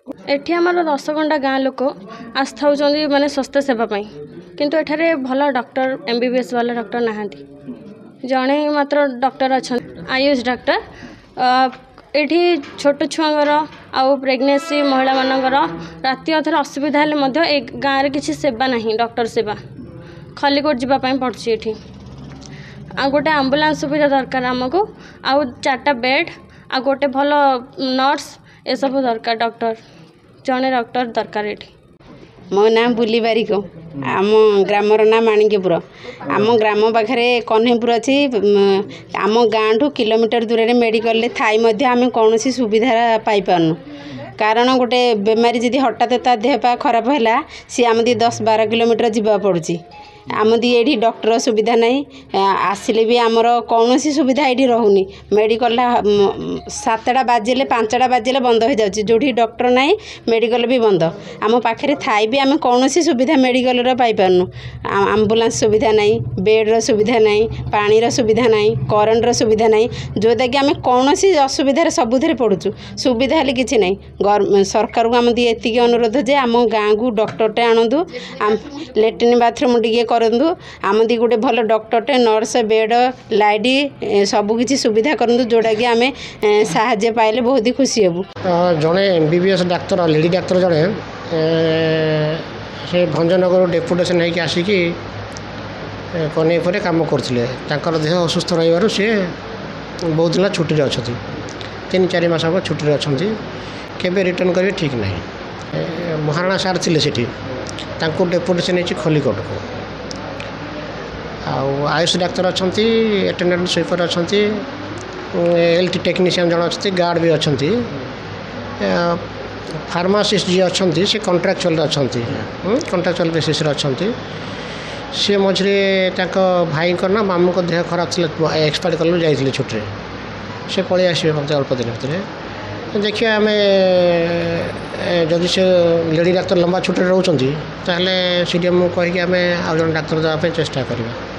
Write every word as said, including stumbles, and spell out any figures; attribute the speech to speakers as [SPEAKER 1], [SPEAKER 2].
[SPEAKER 1] एठी आमर दशगंडा गाँ लोक आस्था माने स्वास्थ्य सेवा किंतु एठारे भल डॉक्टर एमबीबीएस वाला डॉक्टर नहांती जड़े मात्र डॉक्टर अच्छा आयुष डॉक्टर एठी छोट छुआर आउ प्रेगनेंसी महिला मानकर राति अधर असुविधा हेल्ले गाँव में किसी सेवा नहीं डॉक्टर सेवा खलिकोट जावाई पड़ी ये आ गोटे आंबुलांस सुविधा दरकार आमको आउ चार्टा बेड आ गोटे भल नर्स ये सब दरकार डॉक्टर जड़े डॉक्टर दरकार ये
[SPEAKER 2] मो ना बुली बारिक आम ग्रामर ना माणिक्यपुर आम ग्राम पाखे कन्हईपुर अच्छी आम गाँ ठू किलोमीटर दूर में मेडिकल थी आम कौन सुविधा पाइपारनु कारण गोटे बेमारी जदि हठात ता देह पा खराब है सी आमदी दस बार किलोमीटर जावा पड़ुची आमदी ये डॉक्टर सुविधा नहीं आसिले भी आमर कौन सुविधा ये रोनी मेडिकल सातटा बाजिले पांचटा बाजिले बंद हो जाए जो डॉक्टर नहीं मेडिकल भी बंद आम पाखे थाई भी आम कौन सुविधा मेडिकल पाइपारनु आम्बुलांस सुविधा नहीं बेड्र सुविधा नहीं पानीर सुविधा नहीं करेन्ट सुविधा नहीं जोटा कि आम कौन असुविधार सबुधे पड़ुचु सुविधा हेल्ले किसी नहीं सरकार को आम एति अनुरोध जे आम गाँ को डॉक्टरटे आणतु लैट्रिन बाथरूम टे करंतु आमदी गोटे भल डॉक्टरटे नर्स बेड लाइट सबकि सुविधा करंतु जोटा कि आम साहाय्य पाइले बहुत ही खुशी हेबु
[SPEAKER 3] जड़े एमबीबीएस डाक्तर लेडी डाक्तर जड़े से भंजनगर डेपुटेशन होकर आसिकी कन्हईपुर काम करते देह असुस्थ रही सी बहुत दिन छुट्टी अच्छा तीन चार मास हम छुट्टी अच्छा केवे रिटर्न करेंगे ठीक नहीं महाराणा सार थे सेठी डेपुटेशन होती खलिकोट को आयुष डाक्तर अच्छा अटेंडेंट स्वीपर अच्छा हेल्थ टेक्नीशियन जन अच्छा गार्ड भी अच्छा फार्मासीस्ट जी अच्छा सी कंट्राक्चुअल अच्छा कंट्राक्चुअल बेसीस अच्छा सी मझे भाई ना मामू को देह खराब थी एक्सपायर कलू जाइए छुट्टी से पलि आसवे मतलब अल्प दिन भितर देखिए आम जदि से लेडी डाक्तर लंबा छुट्टी रोचे ताहले सीडीएम कहीकि आम आउ जन डाक्तर देवाई चेष्टा करवा।